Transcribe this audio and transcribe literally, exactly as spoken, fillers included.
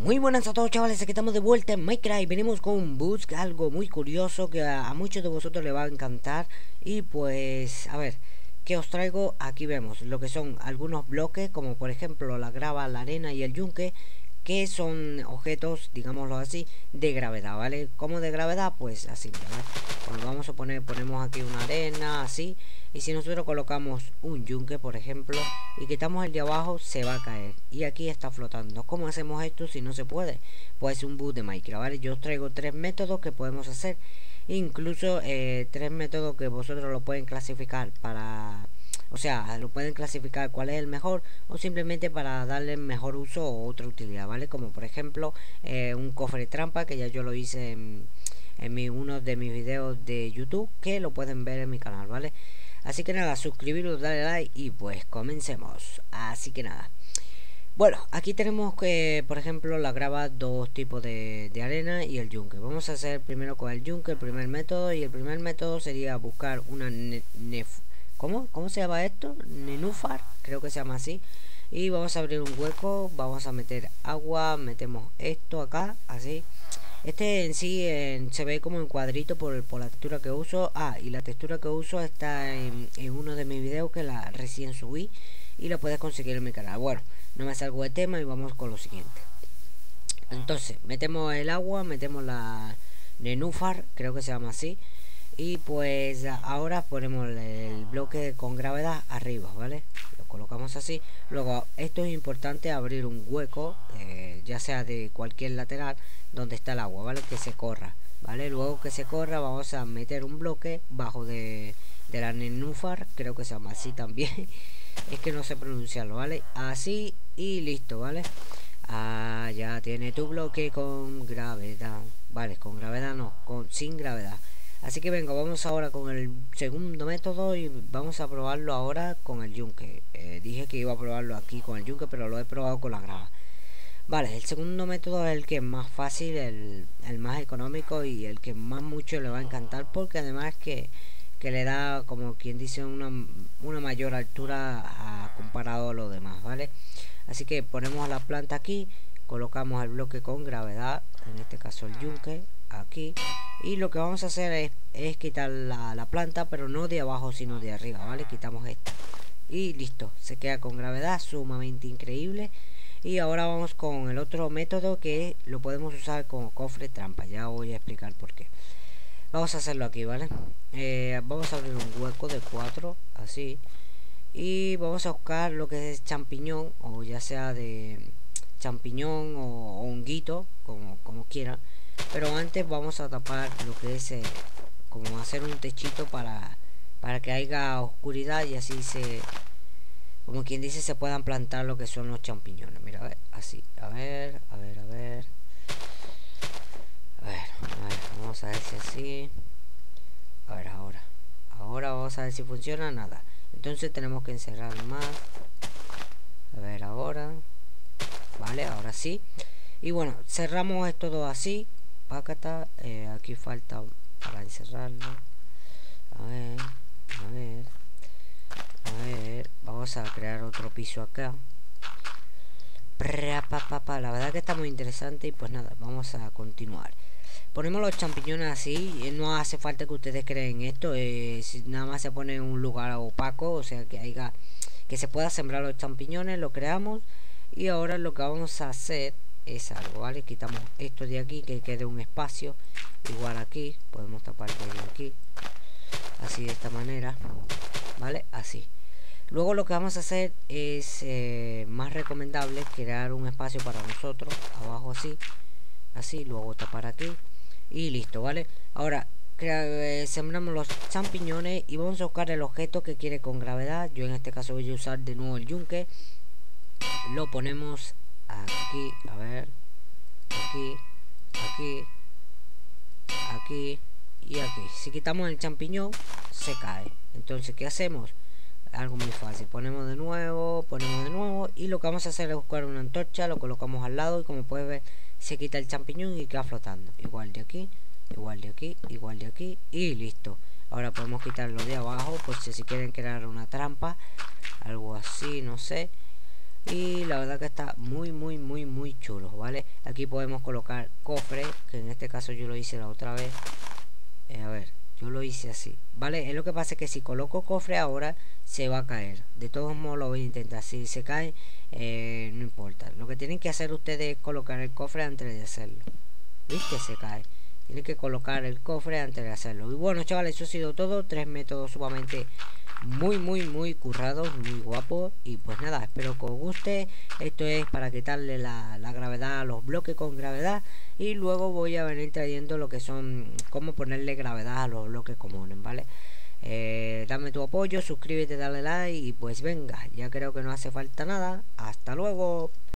Muy buenas a todos, chavales, aquí estamos de vuelta en Minecraft y venimos con un boost, algo muy curioso que a, a muchos de vosotros les va a encantar. Y pues, a ver, ¿qué os traigo? Aquí vemos lo que son algunos bloques, como por ejemplo la grava, la arena y el yunque, que son objetos, digámoslo así, de gravedad, ¿vale? ¿Cómo de gravedad? Pues así, ¿vale? Cuando vamos a poner, ponemos aquí una arena, así. Y si nosotros colocamos un yunque, por ejemplo, y quitamos el de abajo, se va a caer. Y aquí está flotando. ¿Cómo hacemos esto si no se puede? Pues un bug de Minecraft, ¿vale? Yo os traigo tres métodos que podemos hacer. Incluso eh, tres métodos que vosotros lo pueden clasificar para... O sea, lo pueden clasificar cuál es el mejor o simplemente para darle mejor uso o otra utilidad, ¿vale? Como por ejemplo eh, un cofre trampa, que ya yo lo hice en, en mi, uno de mis videos de YouTube, que lo pueden ver en mi canal, ¿vale? Así que nada, suscribiros, darle like y pues comencemos. Así que nada. Bueno, aquí tenemos que, por ejemplo, la grava, dos tipos de, de arena y el yunque. Vamos a hacer primero con el yunque, el primer método. Y el primer método sería buscar una ne, nef, ¿cómo? ¿Cómo se llama esto? Nenúfar, creo que se llama así. Y vamos a abrir un hueco, vamos a meter agua, metemos esto acá, así. Este en sí eh, se ve como en cuadrito por, por la textura que uso. Ah, y la textura que uso está en, en uno de mis videos que la recién subí y la puedes conseguir en mi canal. Bueno, no me salgo de tema y vamos con lo siguiente. Entonces, metemos el agua, metemos la nenúfar, creo que se llama así. Y pues ahora ponemos el bloque con gravedad arriba, ¿vale? Lo colocamos así. Luego, esto es importante, abrir un hueco, eh, ya sea de cualquier lateral, donde está el agua, ¿vale? Que se corra, ¿vale? Luego que se corra, vamos a meter un bloque bajo de, de la nenúfar, creo que se llama así también. Es que no sé pronunciarlo, ¿vale? Así y listo, ¿vale? Ah, ya tiene tu bloque con gravedad. Vale, con gravedad no, con sin gravedad. Así que venga, vamos ahora con el segundo método y vamos a probarlo ahora con el yunque. Eh, dije que iba a probarlo aquí con el yunque, pero lo he probado con la grava. Vale, el segundo método es el que es más fácil, el, el más económico y el que más mucho le va a encantar, porque además que, que le da, como quien dice, una, una mayor altura a, comparado a lo demás, ¿vale? Así que ponemos la planta aquí, colocamos el bloque con gravedad, en este caso el yunque, aquí. Y lo que vamos a hacer es, es quitar la, la planta, pero no de abajo sino de arriba, ¿vale? Quitamos esto. Y listo, se queda con gravedad, sumamente increíble. Y ahora vamos con el otro método que lo podemos usar como cofre trampa. Ya voy a explicar por qué. Vamos a hacerlo aquí, ¿vale? Eh, vamos a abrir un hueco de cuatro, así. Y vamos a buscar lo que es champiñón, o ya sea de champiñón o, o honguito, como, como quieran. Pero antes vamos a tapar lo que es eh, como hacer un techito para, para que haya oscuridad y así se, como quien dice, se puedan plantar lo que son los champiñones. Mira, a ver, así, a ver, a ver, a ver. A ver, a ver, vamos a ver si así. A ver, ahora. Ahora vamos a ver si funciona, nada. Entonces tenemos que encerrar más. A ver, ahora. Vale, ahora sí. Y bueno, cerramos esto todo así. Pácata, eh, aquí falta para encerrarlo. A ver, a ver, a ver, vamos a crear otro piso acá. La verdad que está muy interesante y pues nada, vamos a continuar. Ponemos los champiñones así, no hace falta que ustedes creen esto, eh, si nada más se pone en un lugar opaco, o sea que haya, que se pueda sembrar los champiñones, lo creamos. Y ahora lo que vamos a hacer es algo, ¿vale? Quitamos esto de aquí, que quede un espacio. Igual aquí, podemos tapar de aquí. Así, de esta manera, ¿vale? Así. Luego lo que vamos a hacer es eh, más recomendable crear un espacio para nosotros. Abajo así. Así, luego tapar aquí. Y listo, ¿vale? Ahora, eh, sembramos los champiñones y vamos a buscar el objeto que quiere con gravedad. Yo en este caso voy a usar de nuevo el yunque. Lo ponemos aquí, a ver, aquí, aquí, aquí y aquí. Si quitamos el champiñón, se cae. Entonces, ¿qué hacemos? Algo muy fácil, ponemos de nuevo, ponemos de nuevo y lo que vamos a hacer es buscar una antorcha, lo colocamos al lado y como puedes ver, se quita el champiñón y queda flotando. Igual de aquí, igual de aquí, igual de aquí y listo. Ahora podemos quitarlo de abajo, pues si quieren crear una trampa, algo así, no sé. y la verdad que está muy muy muy muy chulo, ¿vale? Aquí podemos colocar cofre, que en este caso yo lo hice la otra vez. Eh, a ver, yo lo hice así, ¿vale? Es lo que pasa es que si coloco cofre ahora se va a caer. De todos modos lo voy a intentar. Si se cae, eh, no importa. Lo que tienen que hacer ustedes es colocar el cofre antes de hacerlo. ¿Viste? Se cae. Tienen que colocar el cofre antes de hacerlo. Y bueno, chavales, eso ha sido todo. Tres métodos sumamente muy, muy, muy currados, muy guapos. Y pues nada, espero que os guste. Esto es para quitarle la, la gravedad a los bloques con gravedad. Y luego voy a venir trayendo lo que son, cómo ponerle gravedad a los bloques comunes, ¿vale? Eh, dame tu apoyo, suscríbete, dale like y pues venga, ya creo que no hace falta nada. Hasta luego.